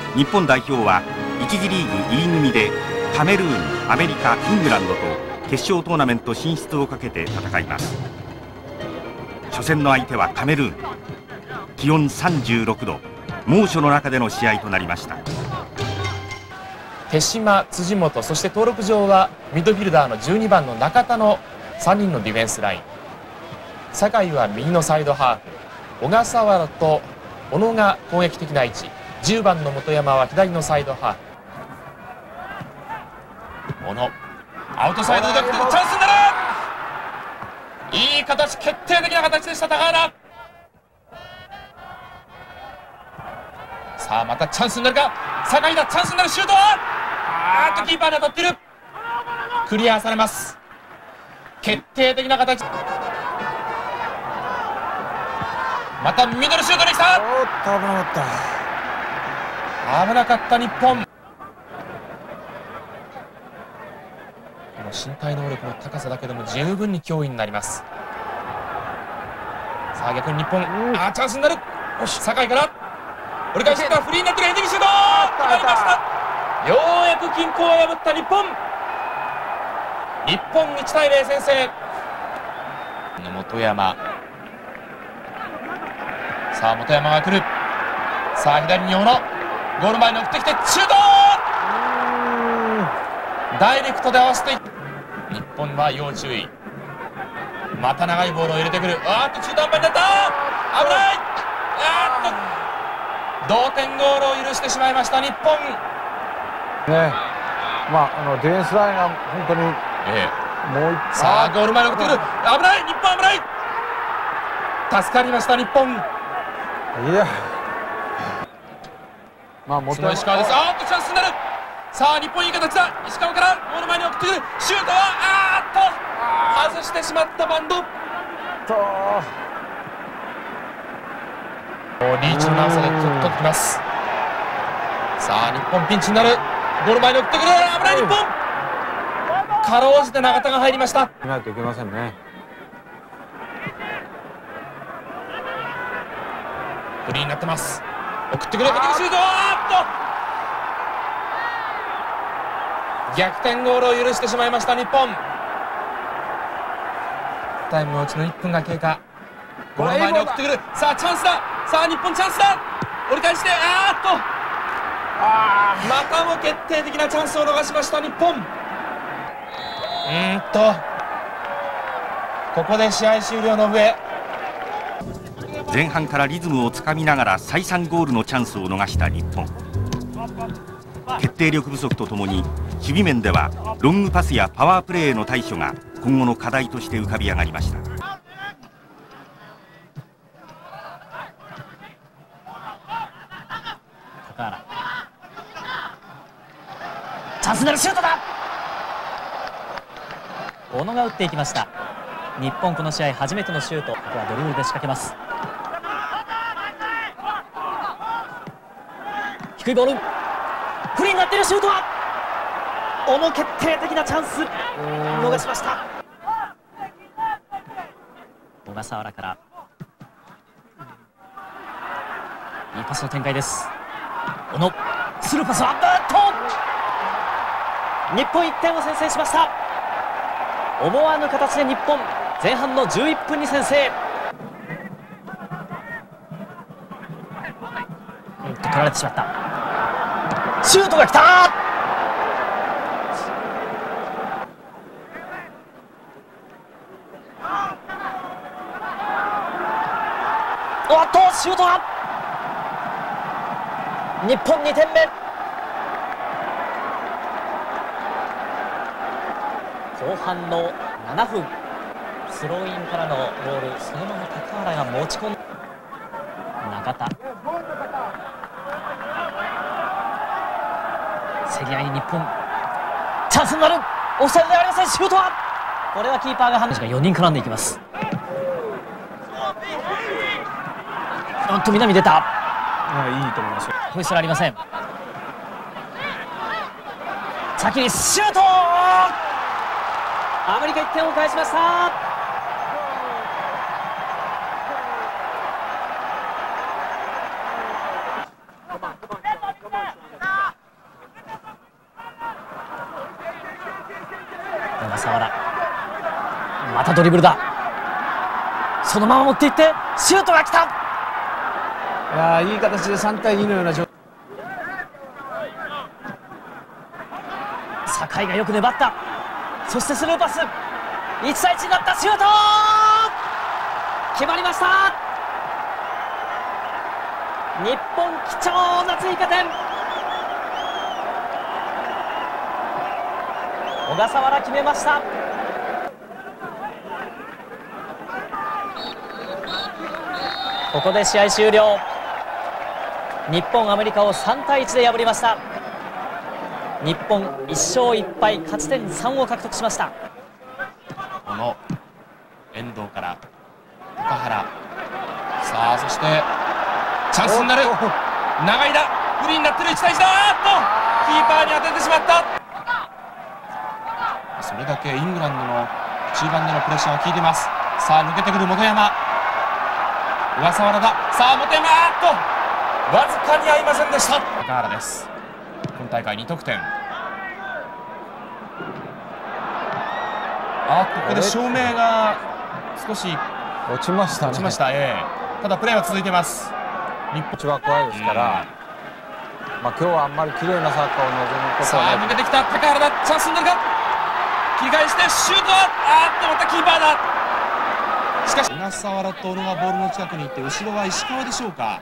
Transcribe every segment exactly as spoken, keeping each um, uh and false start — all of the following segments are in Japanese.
日本代表はいち次リーグ E 組でカメルーン、アメリカ、イングランドと決勝トーナメント進出をかけて戦います。初戦の相手はカメルーン。気温さんじゅうろくど、猛暑の中での試合となりました。 手島、辻本、そして登録上はミッドフィルダーのじゅうにばんの中田のさんにんのディフェンスライン。酒井は右のサイドハーフ、小笠原と小野が攻撃的な位置、じゅうばんの本山は左のサイドハーフ。小野アウトサイドでチャンスになる。いい形、決定的な形でした高原。さあまたチャンスになるか。酒井だ、チャンスになる。シュートはあーっとキーパーに当たっている。クリアされます。決定的な形。またミドルシュートに来た。 おっと危なかった。 危なかった日本。この身体能力の高さだけでも十分に脅威になります。さあ逆に日本、あーチャンスになる。酒井から折り返してからフリーになってるヘディングシュート決まりました。ようやく均衡を破った日本。日本いちたいゼロ先制。本山、さあ本山が来る。さあ左に小野、ゴール前に送ってきてシュート。ダイレクトで合わせて日本は要注意。また長いボールを入れてくる。あーっと中途半端になった。危ない。あーっと同点ゴールを許してしまいました日本。 ね、まああのディフェンスラインが本当に、 ええ、 もう一さあゴール前に送ってくる。危ない、日本危ない。助かりました日本。 いや、まあその石川です。あーっとチャンスになる。さあ日本いい形だ。石川からゴール前に送ってくる。シュートはあーっと外してしまったバンド。 とリーチの長さで取ってきます。さあ日本ピンチになる。ゴール前に送ってくる。危ない日本。かろうじて永田が入りました。 ないといけませんね。 フリーになってます。送ってくるヘディングシュート。あーっと逆転ゴールを許してしまいました日本。タイムのうちのいっぷんが経過。ゴール前に送ってくる。さあチャンスだ。さあ日本チャンスだ。折り返してあーっとあーまたも決定的なチャンスを逃しました日本。うーんとここで試合終了の上。 前半からリズムをつかみながら再三ゴールのチャンスを逃した日本。決定力不足とともに守備面ではロングパスやパワープレーへの対処が今後の課題として浮かび上がりました。 チャンスになるシュートだ。小野が打っていきました。日本この試合初めてのシュート。ここはドリブルで仕掛けます。低いボール、フリーになっている。シュートは小野、決定的なチャンス逃しました。小笠原からいいパスの展開です。小野スルーパスはバット。日本いってんを先制しました。思わぬ形で日本前半のじゅういっぷんに先制。うんと取られてしまった。シュートが来た。おっとシュートは日本にてんめ。後半のななふん、スローインからのボール、そのまま高原が持ち込んだ。中田、競り合い日本、チャンスになる。オフサイドではありません。シュートはこれはキーパーが判断がよにん絡んでいきます。おっと南出た。 あいいと思いますよ。 ホイッスルありません。先にシュート。アメリカいってんを返しました。 たドリブルだ。そのまま持っていってシュートが来た。 いやいい形でさんたいにのような状況。 酒井がよく粘った。そしてスルーパス、いちたいいちになった。シュート決まりました。日本貴重な追加点。小笠原決めました。ここで試合終了。日本アメリカをさんたいいちで破りました。日本いっしょういっぱい、勝ち点さんを獲得しました。 この遠藤から高原、さあそしてチャンスになる。長いだ、フリーになってる。いちたいいちだ。あっとキーパーに当ててしまった。それだけイングランドの中盤でのプレッシャーが効いています。さあ抜けてくる本山、小笠原だ。さあ本山、あっとわずかに合いませんでした。高原です。今大会に得点。あここで照明が少し落ちましたね。 落ちました、えー、ただプレーは続いています。 日本は怖いですから、まあ今日はあんまり綺麗なサッカーを望むことはない。 さあ抜けてきた高原だ。チャンスになるか。切り返してシュートはあーっとまたキーパーだ。しかし小笠原と小野がボールの近くに行って、後ろは石川でしょうか。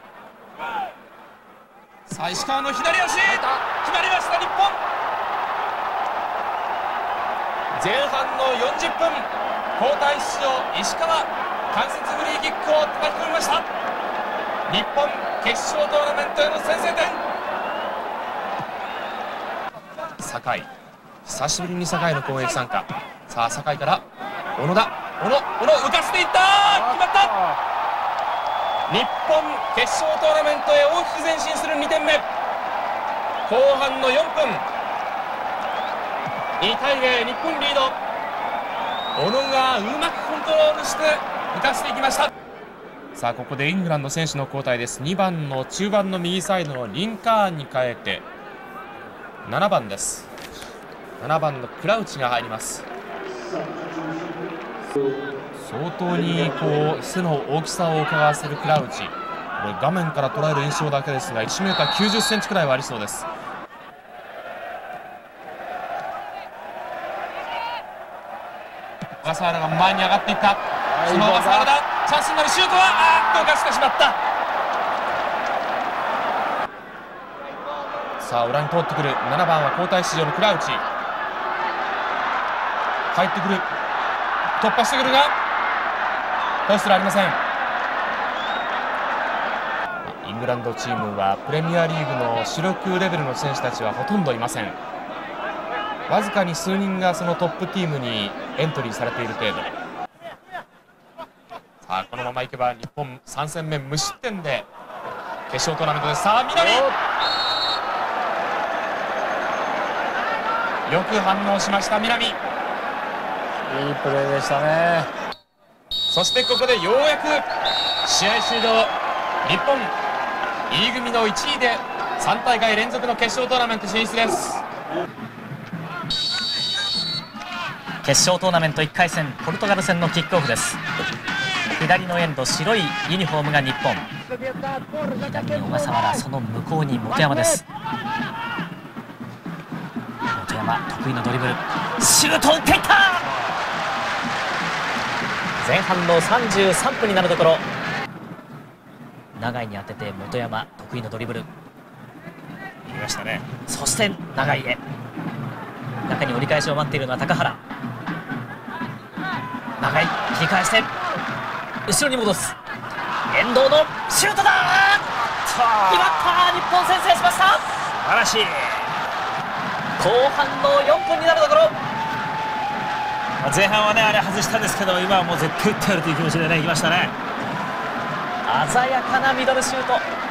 さあ石川の左足決まりました。日本前半のよんじゅっぷん、交代出場石川、間接フリーキックを叩き込みました。日本決勝トーナメントへの先制点。酒井、久しぶりに酒井の攻撃参加。さあ酒井から小野だ。小野小野浮かせていった。決まった。日本決勝トーナメントへ大きく前進するにてんめ。後半のよんぷん、にたいゼロ、日本リード。小野がうまくコントロールして浮かせていきました。さあここでイングランド選手の交代です。にばんの中盤の右サイドのリンカーンに変えてななばんです。ななばんのクラウチが入ります。相当にこう背の大きさを伺わせるクラウチ。これ画面から捉える印象だけですが いちメーターきゅうじゅっセンチくらいはありそうです。小笠原が前に上がっていった。その小笠原だ。チャンスになる。シュートはあーっと浮かしてしまった。さあ裏に通ってくる。ななばんは交代出場のクラウチ。入ってくる。突破してくるがホイッスルありません。イングランドチームはプレミアリーグの主力レベルの選手たちはほとんどいません。わずかに数人がそのトップチームにエントリーされている程度。さあこのままいけば日本さん戦目無失点で決勝トーナメントです。さあ南、よく反応しました南。いいプレーでしたね。 そしてここでようやく試合終了。日本 E 組のいちいでさん大会連続の決勝トーナメント進出です。 決勝トーナメントいっかい戦、ポルトガル戦のキックオフです。左のエンド、白いユニフォームが日本。左に小笠原、その向こうに本山です。本山得意のドリブル、シュートを打っていった。前半のさんじゅうさんぷんになるところ、永井に当てて本山得意のドリブル見ましたね。 そして永井へ、中に折り返しを待っているのは高原。長い切り返して後ろに戻す。遠藤のシュートだ。決まった。日本先制しました。素晴らしい。後半のよんぷんになるところ、 前半はねあれ外したんですけど、今はもう絶対打ってやるという気持ちでねいきましたね。 鮮やかなミドルシュート。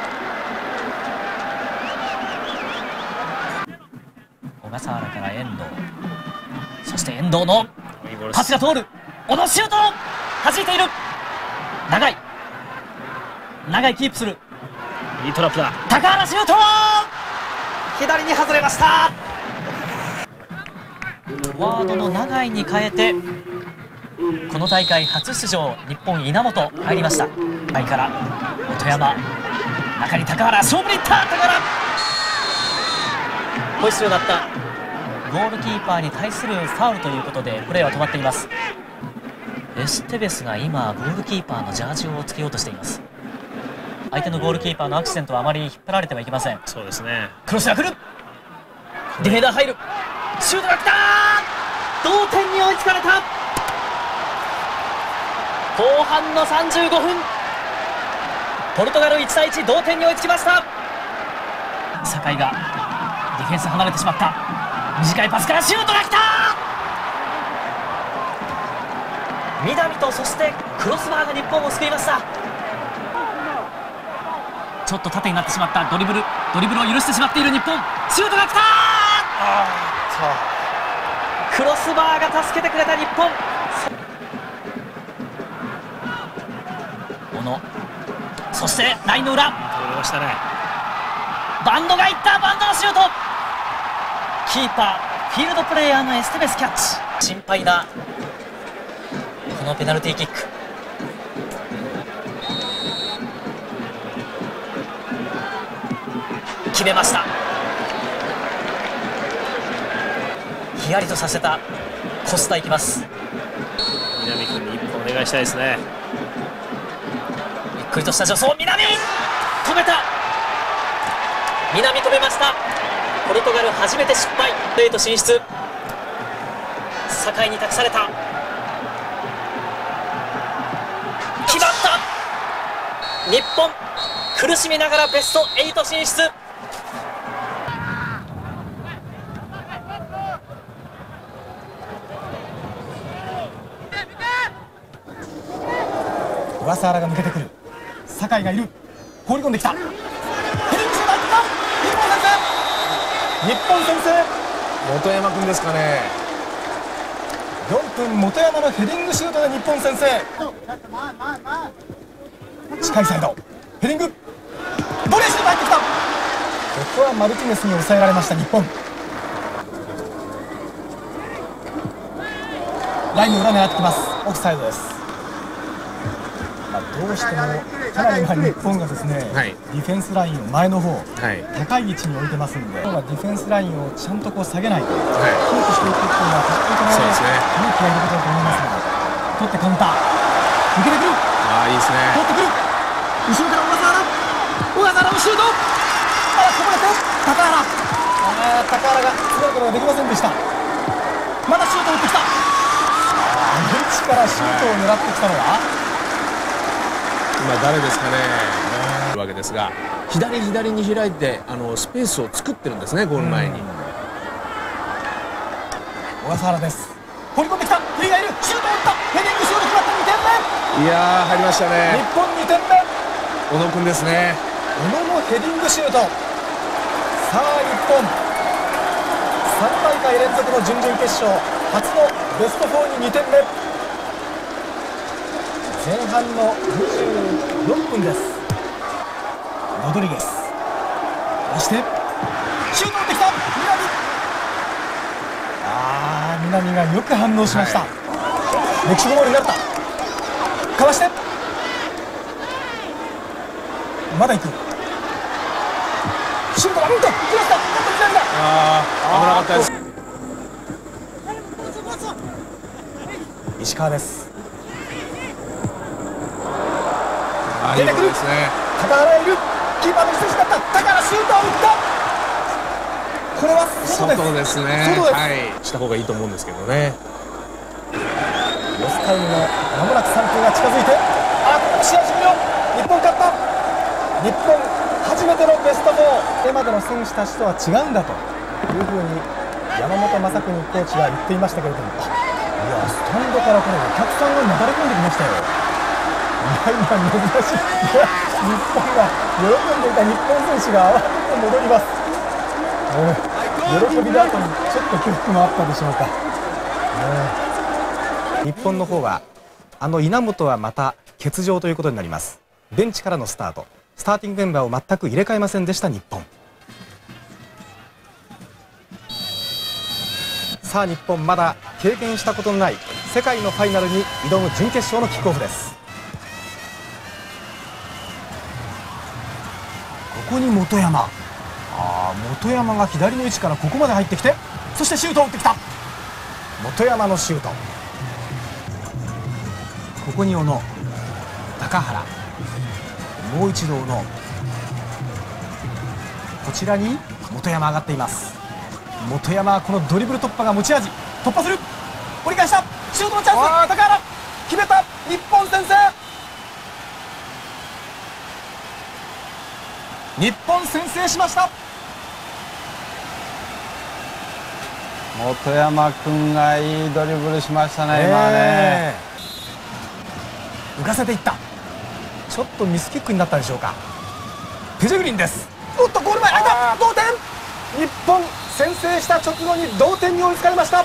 小笠原から遠藤、そして遠藤のパスが通る。小野シュート弾いている。長い長いキープする。 いいトラップだ。 高原シュート左に外れました。フォワードの長いに変えてこの大会初出場、日本稲本入りました。前から音山、中に高原、勝負にいった高原、ホイッスルが鳴った。ゴールキーパーに対するファウルということでプレーは止まっています。エステベスが今ゴールキーパーのジャージをつけようとしています。相手のゴールキーパーのアクシデントはあまり引っ張られてはいけません。 そうですね。 クロスが来る、ディフェンダー入る、シュートが来た、同点に追いつかれた。後半のさんじゅうごふん、ポルトガルいちたいいち、同点に追いつきました。酒井がディフェンス離れてしまった。短いパスからシュートが来た。南とそしてクロスバーが日本を救いました。ちょっと縦になってしまった。ドリブルドリブルを許してしまっている日本、シュートが来た。クロスバーが助けてくれた日本。小野、そしてラインの裏、 取れましたね。 バンドがいった。バンドのシュート、キーパーフィールドプレーヤーのエステベスキャッチ。心配なこのペナルティーキック。決めました。ヒヤリとさせたコスタ、いきます。 南君に一本お願いしたいですね。 ゆっくりとした助走、南止めた。南止めました。ポルトガル初めて失敗、プレート進出。酒井に託された。決まった。日本苦しみながらベストはち進出。 小笠原が抜けてくる。酒井がいる。放り込んできた。ヘディングシュート入った。日本先制。日本先制。 本山君ですかね。 よんぷん、本山のヘディングシュートで日本先制。近いサイドヘディング、ボレーシュート入ってきた。ここはマルティネスに抑えられました日本。ラインの裏狙ってきます。オフサイドです。まあ、どうしてもかなり今日本がですね、はい、ディフェンスラインを前の方、はい、高い位置に置いてますんで、日本はディフェンスラインをちゃんとこう下げないと、はい、キープしていくっていうのはとっても勇気がいることだと思いますので、取ってカウンター抜けてくる。 ああいいですね。 取ってくる。後ろから小笠原、小笠原のシュート、あこぼれて高原、あ高原が詰めることができませんでした。まだシュートを打ってきた。ベンチからシュートを狙ってきたのは今誰ですかね。わけですが、左左に開いてあのスペースを作ってるんですね、ゴール前に。 小笠原です。放り込んできた。フリーがいる。シュートを打った。ヘディングシュート決まった。にてんめ。 いやー入りましたね。 日本にてんめ。 小野君ですね。 小野のヘディングシュート。さあ日本さん大会連続の準々決勝初のベストよんににてんめ。前半のにじゅうよんぷんです。ロドリゲスそしてシュート打ってきた。南、あー南がよく反応しました、はい、メキシコボールになった。かわしてまだ行く。シュートがミント来ました。南だ。 あー危なかったです。 石川です。 出てくる。 高原いる。キーパーの失礼だった。高原シュートを打った。これは外です。 外ですね。 外です、 はい、した方がいいと思うんですけどね。 ロスタイムのまもなくさんぷんが近づいて、あここ試合終了。日本勝った。日本初めてのベストよん。これまでの選手たちとは違うんだというふうに山本昌邦コーチが言っていましたけれども、あいやスタンドからこのお客さんが流れ込んできましたよ。いや今珍しい。いや日本が喜んでいた日本選手が慌てて戻ります、うん、喜びの後にちょっと恐怖もあったでしょうか、うん、日本の方はあの稲本はまた欠場ということになります。ベンチからのスタート、スターティングメンバーを全く入れ替えませんでした日本。さあ日本まだ経験したことのない世界のファイナルに挑む準決勝のキックオフです。ここに本山、ああ本山が左の位置からここまで入ってきて、そしてシュートを打ってきた。本山のシュート、ここに小野、高原、もう一度小野、こちらに本山上がっています。本山はこのドリブル突破が持ち味。突破する、折り返した、シュートのチャンス、高原決めた、日本先制。日本先制しました。 本山君がいいドリブルしましたね、今ね。 浮かせていった。ちょっとミスキックになったでしょうか。ペジェグリンです。おっとゴール前開いた、同点。日本先制した直後に同点に追いつかれました。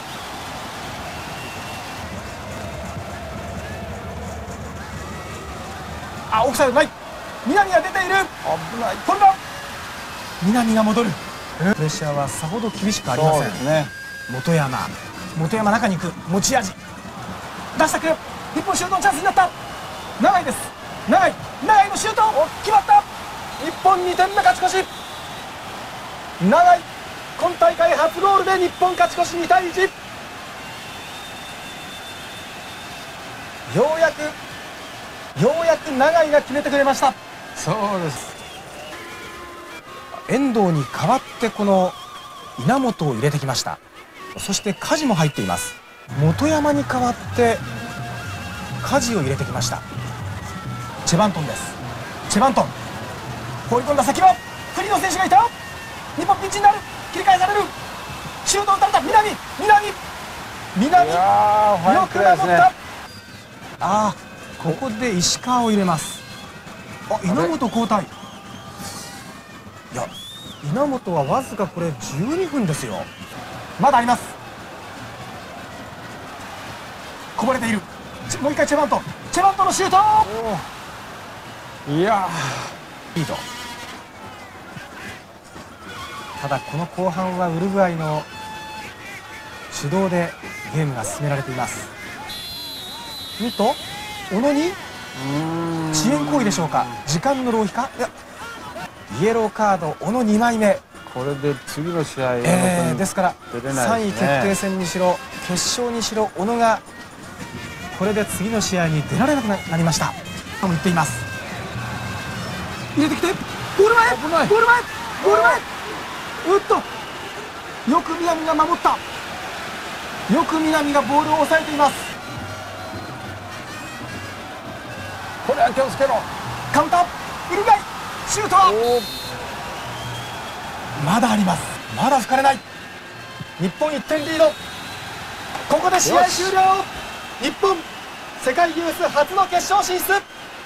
あ、オフサイドない。南が出ている。危ない。これだ。南が戻る。プレッシャーはさほど厳しくありません。そうですね。本山、本山中に行く、持ち味出したく、日本シュートのチャンスになった。長いです。長い長いのシュート決まった。日本にてんめ勝ち越し。長い今大会初ゴールで日本勝ち越しにたいいち。ようやくようやく長井が決めてくれました。 そうです。 遠藤に代わってこの稲本を入れてきました。そして梶も入っています。本山に代わって梶を入れてきました。チェバントンです。チェバントン放り込んだ先は栗野選手がいた。日本ピンチになる。切り返される。シュートを打たれた。南南南よく守った。ああここで石川を入れます。あ、稲本交代。いや稲本はわずかこれじゅうにふんですよ。まだあります。こぼれている。もう一回チェバントチェバントのシュート。 いやリード。ただこの後半はウルグアイの主導でゲームが進められています。うんと小野に遅延行為でしょうか。時間の浪費か。いやイエローカード小野にまいめ。 これで次の試合、 えー、ですから出れないですね。 さんい決定戦にしろ決勝にしろ小野がこれで次の試合に出られなくなりました。とも言っています。入れてきてゴール前ゴール前ゴール前うっとよく南が守った。よく南がボールを抑えています。 これは気をつけろ。 カウンターウルグアイシュートまだあります。まだ吹かれない。日本いってんリード。ここで試合終了。日本世界ユース初の決勝進出。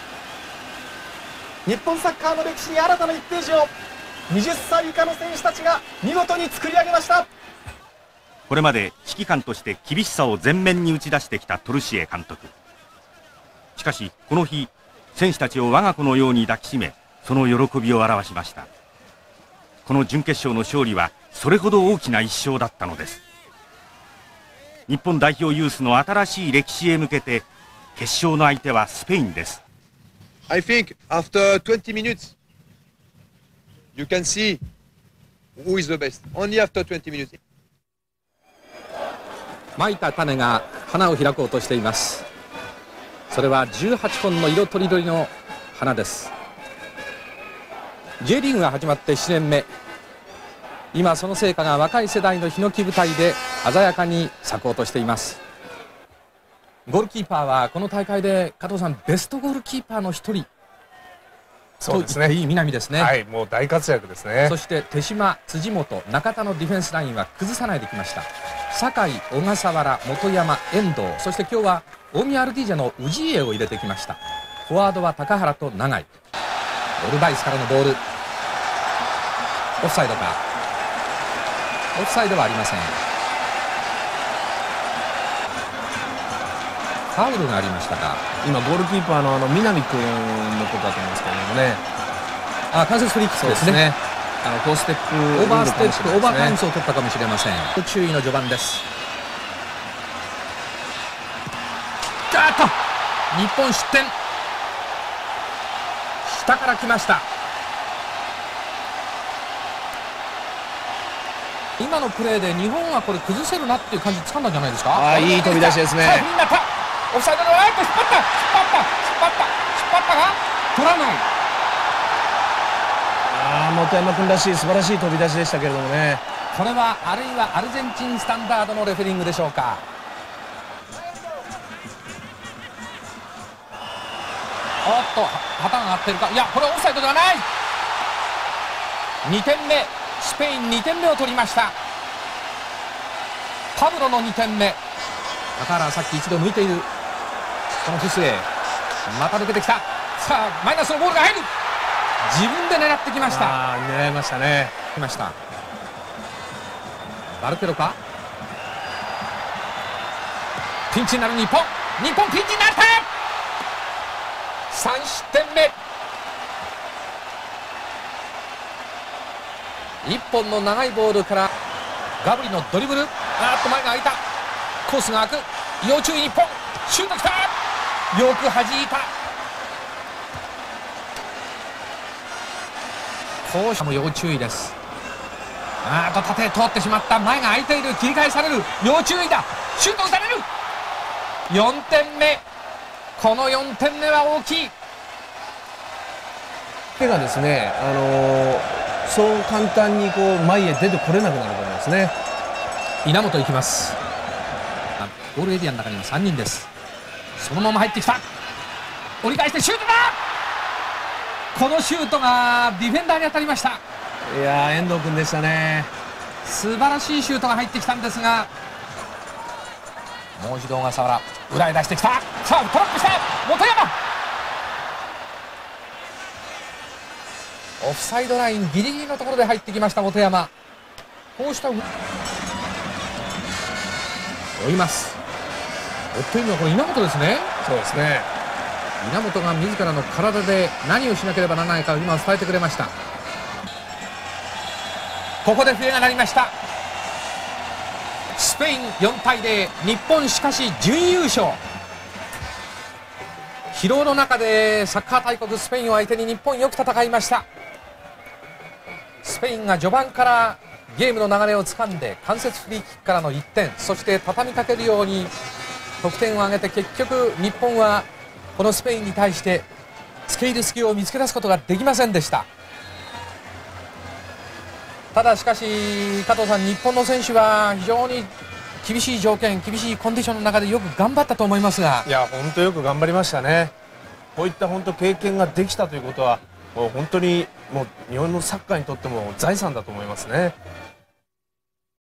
日本サッカーの歴史に新たないちページをはたち以下の選手たちが見事に作り上げました。 これまで指揮官として厳しさを前面に打ち出してきたトルシエ監督。しかしこの日選手たちを我が子のように抱きしめ、その喜びを表しました。この準決勝の勝利はそれほど大きな一勝だったのです。日本代表ユースの新しい歴史へ向けて決勝の相手はスペインです。 I think after twenty minutes you can see who is the best. Only after twenty minutes. まいた種が花を開こうとしています。それはじゅうはっぽんの色とりどりの花です。 J リーグが始まってななねんめ、今その成果が若い世代のヒノキ舞台で鮮やかに咲こうとしています。ゴールキーパーはこの大会で加藤さんベストゴールキーパーの一人そうですね、 と言っていい南ですね。 はい、もう大活躍ですね。 そして手島、辻本、中田のディフェンスラインは崩さないできました。酒井、小笠原、本山、遠藤、そして今日は大宮アルディージャの氏家を入れてきました。フォワードは高原と永井。オルバイスからのボール、オフサイドか。オフサイドはありません。ファウルがありましたか。 今ゴールキーパーのあの南君のことだと思うんですけれどもね。 あ、間接フリーキックですね。 ですね、あの高ステップオーバーステップ、オーバータイムススを取ったかもしれません。注意の序盤です。 あーっと日本失点。下から来ました。今のプレーで日本はこれ崩せるなっていう感じつかんだんじゃないですか。 ああ、いい飛び出しですね。 さあみんなたオフサイドのライト引っ張った引っ張った引っ張った引っ張ったが取らない。 ああ、本山君らしい素晴らしい飛び出しでしたけれどもね。 これはあるいはアルゼンチンスタンダードのレフェリングでしょうか。おっと旗が鳴ってるか。いやこれはオフサイドではない。にてんめスペインにてんめを取りました。パブロのにてんめ。高原はさっき一度抜いているこのフスへまた抜けてきた。さあマイナスのボールが入る。自分で狙ってきました。 ああ、狙いましたね。 来ましたバルケロか。ピンチになる日本。日本ピンチになった。さん失点目。いっぽんの長いボールからガブリのドリブル。あーっと前が空いた。コースが空く。要注意日本。シュートきた。よく弾いた。こうしても要注意です。あーっと縦通ってしまった。前が空いている。切り返される。要注意だ。シュート打たれる。よんてんめ。このよんてんめは大きい。 手がですね、あのー、そう簡単にこう前へ出てこれなくなると思いますね。 稲本行きます。ゴールエリアの中にはさんにんです。そのまま入ってきた。折り返してシュートだ。このシュートがディフェンダーに当たりました。 いやー遠藤君でしたね。 素晴らしいシュートが入ってきたんですが、もう一度小笠原裏へ出してきた。さあトラップした本山。オフサイドラインギリギリのところで入ってきました本山。こうした追います。追っているのはこれ稲本ですね。 そうですね。 稲本が自らの体で何をしなければならないかを今伝えてくれました。ここで笛が鳴りました。スペインよんたいゼロ。日本しかし準優勝。疲労の中でサッカー大国スペインを相手に日本よく戦いました。スペインが序盤からゲームの流れをつかんで間接フリーキックからのいってん、そして畳みかけるように得点を挙げて、結局日本はこのスペインに対して付け入る隙を見つけ出すことができませんでした。ただしかし加藤さん、日本の選手は非常に厳しい条件、厳しいコンディションの中でよく頑張ったと思いますが。 いや本当よく頑張りましたね。こういった本当経験ができたということはもう本当にもう日本のサッカーにとっても財産だと思いますね。